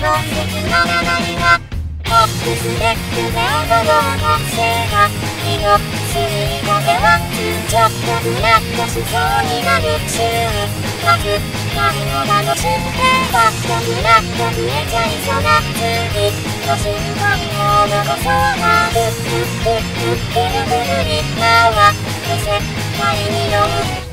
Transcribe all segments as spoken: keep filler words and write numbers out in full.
の切ならないがポップスで夢を踊る学生が気のすりこでワンツーちょっとフラッとしそうになる週末何を楽しんでばっとフラッと増えちゃいそうな次の瞬間を残そうなブッブッブッブッブルブルリナは世界に酔う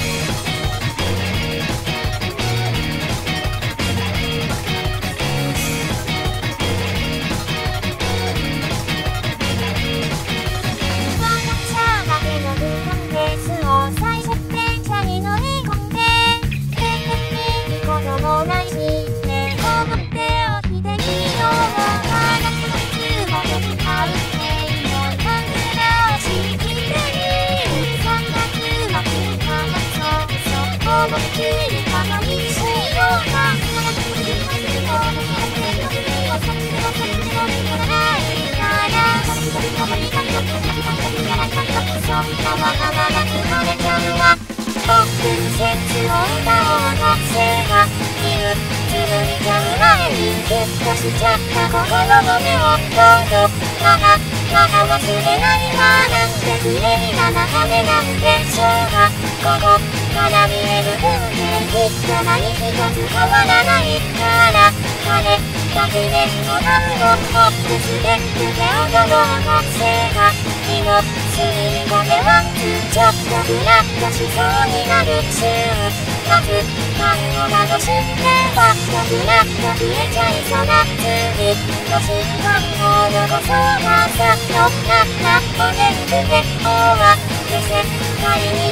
ポップにセンスを歌おう学生がいる自分じゃ前にギュッとしちゃった心の目をどうぞまだまだ忘れないわなんて綺麗な眺めなんでしょうがここから見える風景きっと何一つ変わらないから彼だけでもなうのポップスで夢を踊ろう学生が気のすりこでワンツーちょっとフラッとしそうになる週末何を楽しんでばっとフラッと増えちゃいそうな次の瞬間を残そうなさっとなったお元気で終わる世界に